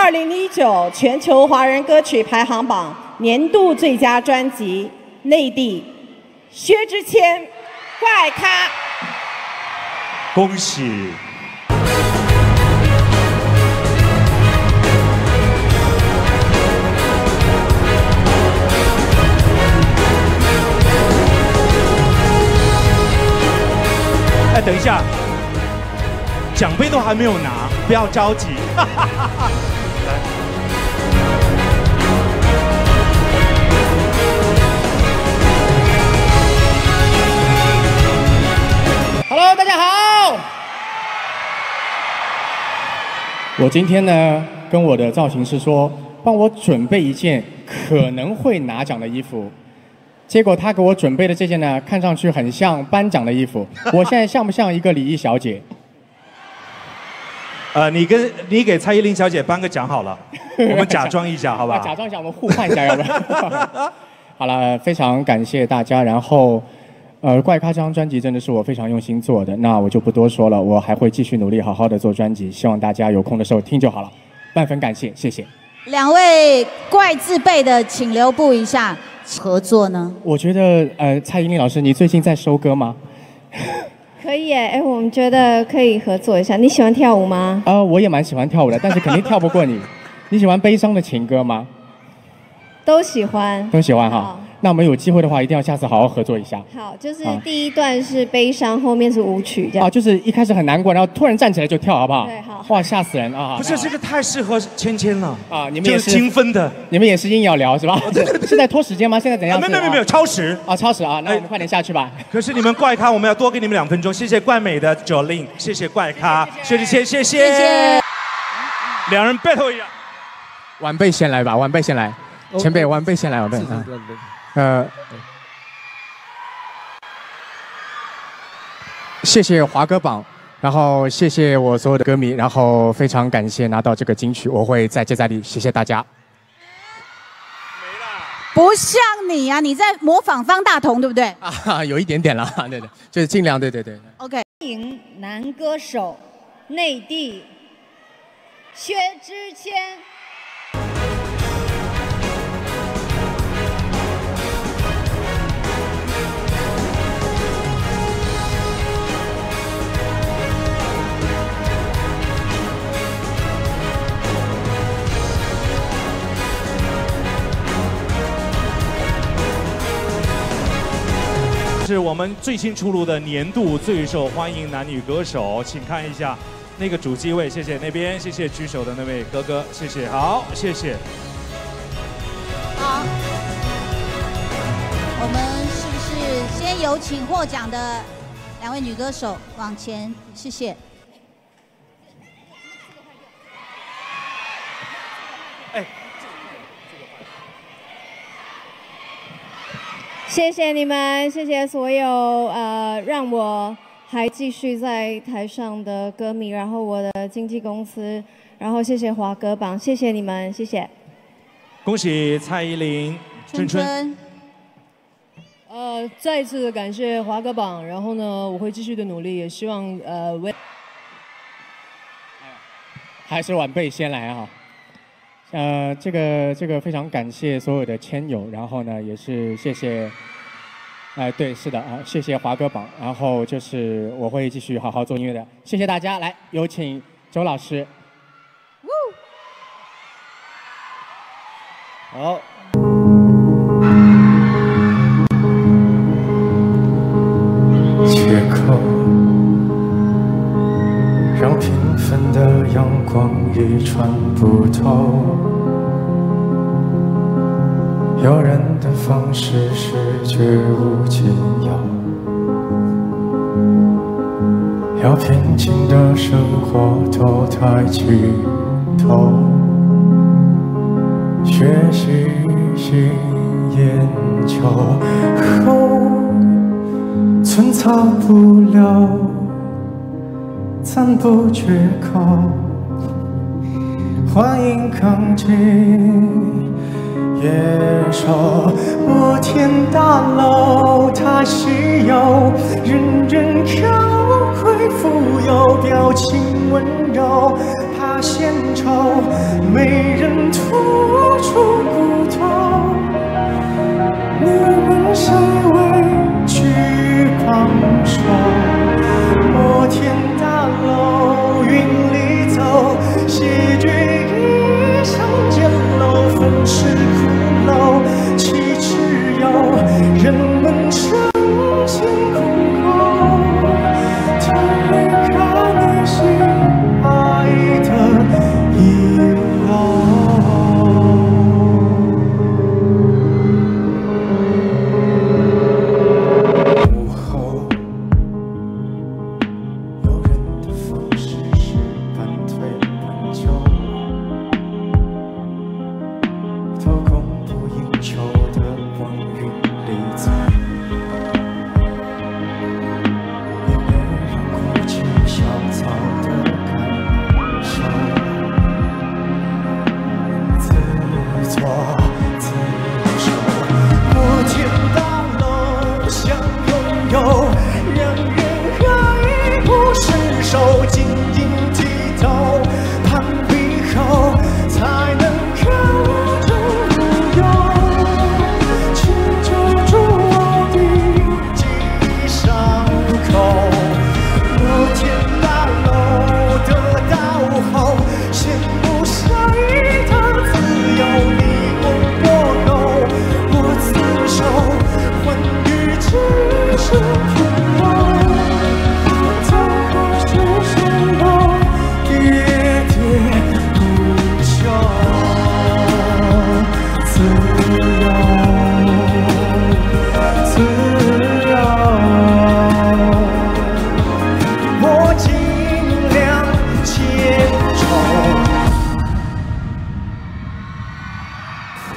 2019全球华人歌曲排行榜年度最佳专辑，内地薛之谦《怪咖》。 恭喜！哎，等一下，奖杯都还没有拿，不要着急。来。 Hello， 大家好。我今天呢，跟我的造型师说，帮我准备一件可能会拿奖的衣服。结果他给我准备的这件呢，看上去很像颁奖的衣服。我现在像不像一个礼仪小姐？ 你给蔡依林小姐颁个奖好了，我们假装一下，好吧？ 假装一下，我们互换一下，要不然？好了，非常感谢大家。然后，怪咖这张专辑真的是我非常用心做的，那我就不多说了，我还会继续努力，好好的做专辑，希望大家有空的时候听就好了。万分感谢，谢谢。 两位怪字辈的，请留步一下。合作呢？ 我觉得蔡依林老师，你最近在收歌吗？ 可以耶，我们觉得可以合作一下。你喜欢跳舞吗？ 我也蛮喜欢跳舞的，但是肯定跳不过你。你喜欢悲伤的情歌吗？ 都喜欢。 都喜欢哈。那我们有机会的话，一定要下次好好合作一下。 好，就是第一段是悲伤，后面是舞曲这样。 就是一开始很难过，然后突然站起来就跳，好不好？ 对，好。 哇，吓死人啊！ 不是这个太适合芊芊了啊！你们也是精分的， 你们也是硬要聊是吧？是在拖时间吗？现在怎样？ 没有，超时啊，超时啊！那我们快点下去吧。 可是你们怪咖，我们要多给你们2分钟。谢谢怪美的 Jolin， 谢谢怪咖，薛之谦，谢谢。两人 battle 一样。 晚辈先来吧，晚辈先来，前辈晚辈先来，晚辈。谢谢华歌榜，然后谢谢我所有的歌迷，然后非常感谢拿到这个金曲，我会再接再厉，谢谢大家。 不像你啊，你在模仿方大同，对不对？ 有一点点啦，对，就是尽量，对。 OK， 欢迎男歌手，内地薛之谦。 是我们最新出炉的年度最受欢迎男女歌手，请看一下那个主机位，谢谢那边，谢谢举手的那位哥哥，谢谢，好，谢谢。 好，我们是不是先有请获奖的2位女歌手往前？谢谢。 谢谢你们，谢谢所有让我还继续在台上的歌迷，然后我的经纪公司，然后谢谢华歌榜，谢谢你们，谢谢。 恭喜蔡依林、春。 再次的感谢华歌榜，然后呢，我会继续的努力，也希望还是晚辈先来啊。这个非常感谢所有的签友，然后呢，也是谢谢，对，是的啊，谢谢华歌榜，然后就是我会继续好好做音乐的，谢谢大家，来有请周老师。好。 缺口让平凡的阳光已穿不透，诱人的方式是绝无仅有，要平静的生活都太剧透，学习性研究后寸草不留，暂不绝口，欢迎靠近野兽。摩天大楼它稀有，人人高贵富有，表情温柔，怕献丑，没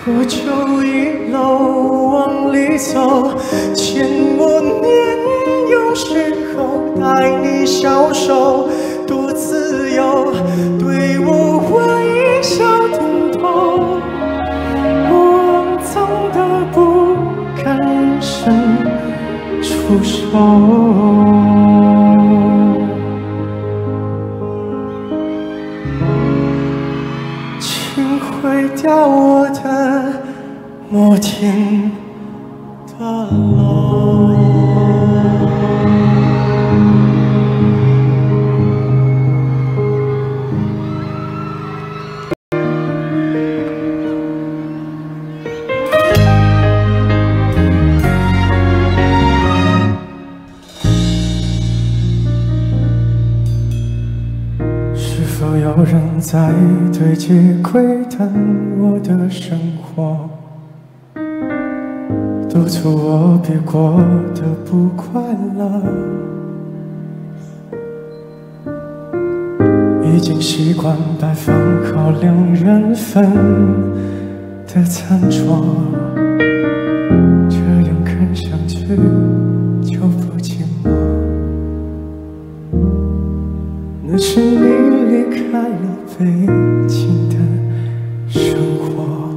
我就一路往里走，牵我年幼时候带你消瘦，多自由，对我微笑点头。我脏得不敢伸出手。 毁掉我的摩天大楼。是否有人在对街窥探我的生活，督促我别过得不快乐？已经习惯摆放好2人份的餐桌，这样看上去就不寂寞。那是你离开了北京的生活，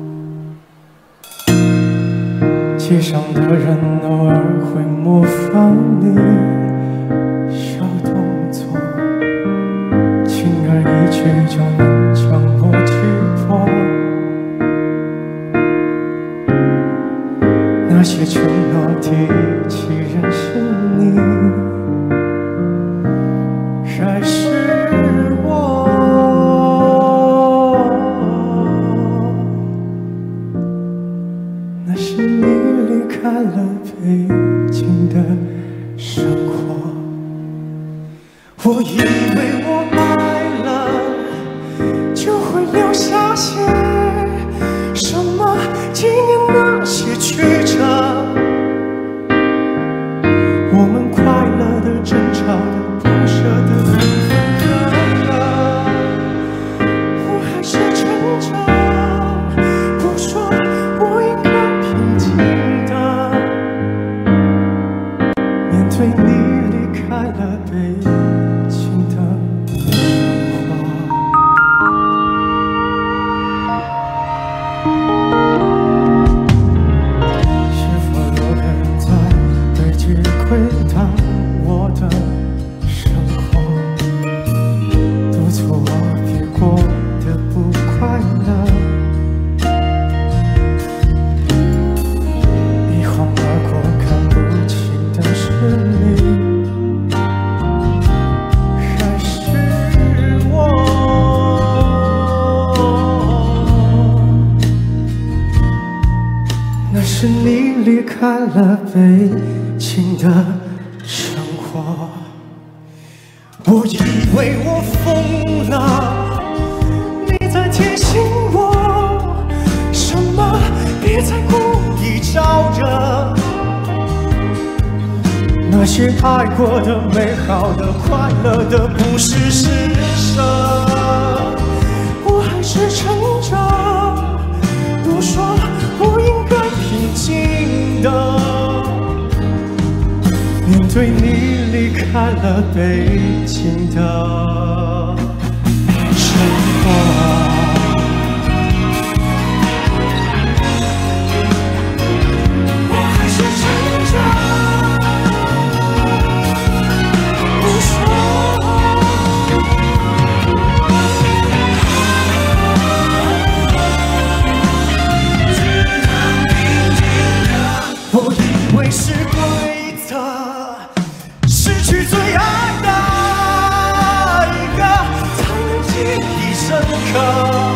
街上的人偶尔会模仿你小动作，轻而易举就能将我击破。那些承诺第一期认识你，还是我？那是你离开了北京的生活。我以为我爱了就会留下些什么纪念那些曲折，我们快乐的、争吵的、不舍的、分合的，我还是撑着不说，我应该平静的面对你离开了北京的生活。是否有人在对街窥探我的生活，督促我别过得不快乐？一晃而过，看不清的是你，还是我？那是你离开了北京的生活。我以为我疯了，你在提醒我什么？别再故意招惹。那些爱过的、美好的、快乐的，不是施舍。我还是撑着不说，我应该平静的面对你离开了北京的生活。我还是撑着不说。我以为是规则，失去最爱的一个才能记忆深刻。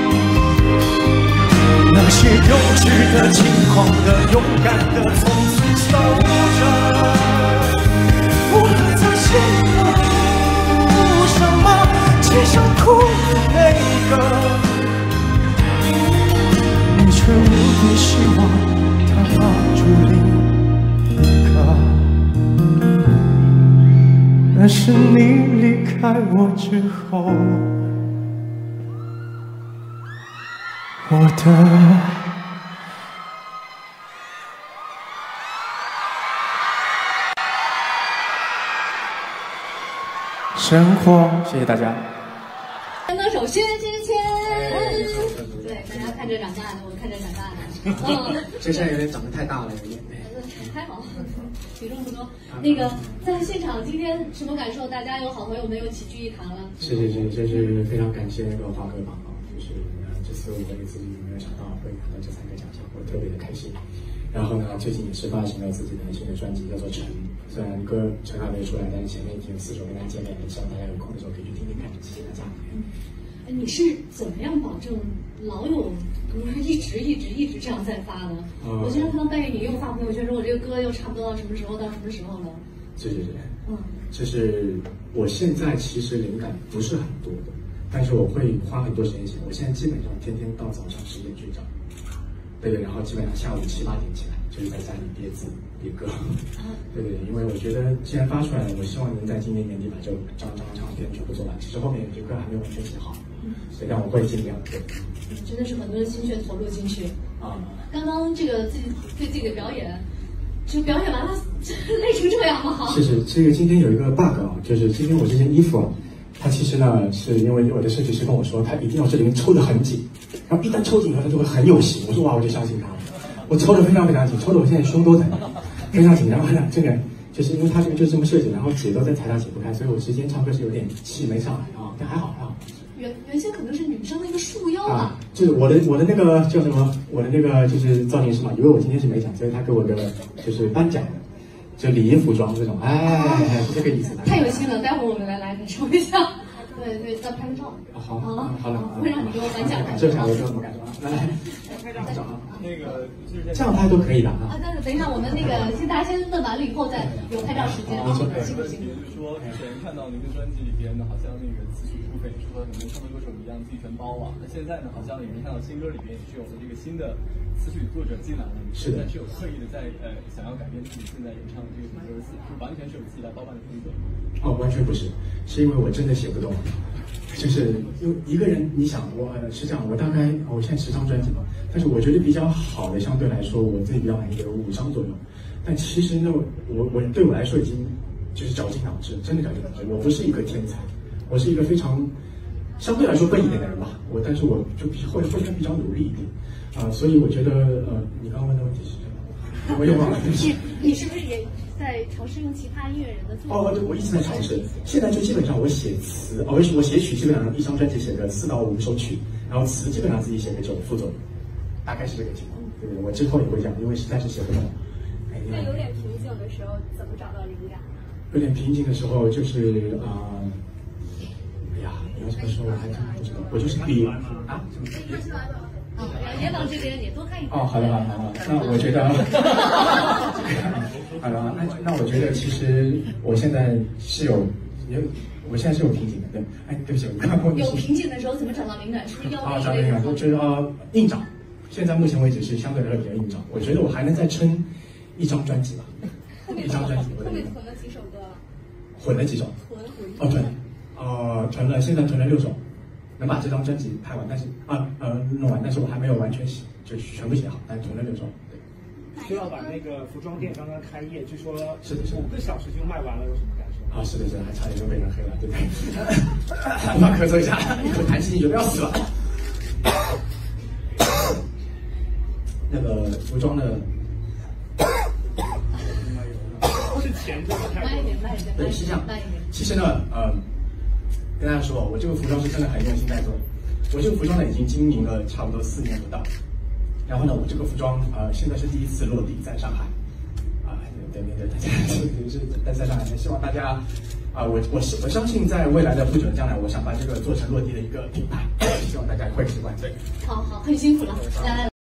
那些幼稚的、轻狂的、勇敢的，从此守着。我还在羡慕什么？街上哭的那个，你却无比希望他抱住另一个。那是你离开我之后， 我的。生活，谢谢大家。 男歌手薛之谦，对，大家看着长大的，我看着长大的。 这现在有点长得太大了，有点。 还好，体重不多。那个在现场今天什么感受？大家有好朋友们又齐聚一堂了。 是，就是非常感谢那个华哥榜啊，就是这次我也自己没有想到会拿到这3个奖项，我特别的开心。然后呢，最近也是发行了自己的新的专辑，叫做《陈》。虽然歌陈还没出来，但是前面已经有4首跟他见面了，希望大家有空的时候可以去听听看。谢谢大家。 你是怎么样保证老有歌一直这样在发的？我经常看到半夜你又发朋友圈说，我这个歌又差不多到什么时候了？ 是。就是我现在其实灵感不是很多的，但是我会花很多时间写。我现在基本上天天到早上10点睡觉。对，然后基本上下午7、8点起来，就是在家里憋字憋歌。对，因为我觉得既然发出来了，我希望能在今年年底把这张唱片全部做完。其实后面有些歌还没有完全写好，所以但我会尽量。对， 真的是很多的心血投入进去啊。刚刚这个自己的表演，就表演完了累成这样吗？ 是，这个今天有一个 bug 啊，就是今天我这件衣服啊，它其实呢是因为我的设计师跟我说，它一定要这里面抽得很紧。然后一旦抽紧了，它就会很有型。我说哇，我就相信他了。我抽得非常紧，抽得我现在胸都在，非常紧。然后呢，这个就是因为它这个就是这么设计，然后解都在台上解不开，所以我之前唱歌是有点气没上来啊，但还好。 原先可能是女生的一个束腰啊， 就是我的那个叫什么，我的那个就是造型师嘛，以为我今天是没奖，所以他给我个就是颁奖的，就礼仪服装这种，是这个意思。 太有心了，待会儿我们来感受一下。对，再拍个照。 好了， 会让你给我颁奖。 这下我就怎么感受啊？来拍照啊。 那个这样拍都可以的啊。 但是等一下，我们那个大家先问完了以后再有拍照时间。 行不行？就是说之前看到您的专辑里边呢，好像那个词曲部分也是和很多唱歌歌手一样自己全包了。那现在呢，好像也能看到新歌里边也是有了这个新的词曲作者进来了。 是的， 是有刻意的在想要改变自己现在演唱的这个歌词，是完全是有自己来包办的风格。 完全不是，是因为我真的写不动。就是因为一个人，你想我是这样，我大概我现在10张专辑嘛，但是我觉得比较好的，相对来说我自己比较满意的有5张左右。但其实呢，我对我来说已经就是绞尽脑汁，真的绞尽脑汁。我不是一个天才，我是一个非常相对来说笨一点的人吧。但是我就会比较努力一点所以我觉得你刚刚问的问题是什么？我也忘了。 你是不是也在尝试用其他音乐人的作品？ 对，我一直在尝试。现在就基本上我写词，我写曲基本上1张专辑写个4到5首曲，然后词基本上自己写个9副作，大概是这个情况。对，我之后也会这样，因为实在是写不动。 那有点瓶颈的时候，怎么找到灵感？ 有点瓶颈的时候就是你要这么说我还真不知道，我就是也往这边也多看一看。 好的，那我觉得，好了，那我觉得其实我现在是有瓶颈的，对，对不起，我刚刚问有瓶颈的时候怎么找到灵感？是不是要找灵感？就是硬找。现在目前为止是相对来说比较硬找，我觉得我还能再撑1张专辑吧，1张专辑。 后面囤了几首歌了？ 混了几首？囤了，现在囤了6首。能把这张专辑拍完，但是弄完，但是我还没有完全写，就全部写好，但囤了6首。 对。说到把那个服装店刚刚开业，据说是的 5个小时就卖完了，有什么感受？ 是的，还差点就被人黑了，对不对？我咳嗽一下，一口痰气进去，不要死了。那个服装的， 是钱多太多。 慢一点。 对，是这样。其实呢，跟大家说，我这个服装是真的很用心在做。我这个服装呢，已经经营了差不多4年不到。然后呢，我这个服装现在是第1次落地在上海，对大家是在上海，希望大家我相信在未来的不久的将来，我想把这个做成落地的一个品牌，希望大家会喜欢这个。 好，很辛苦了，来。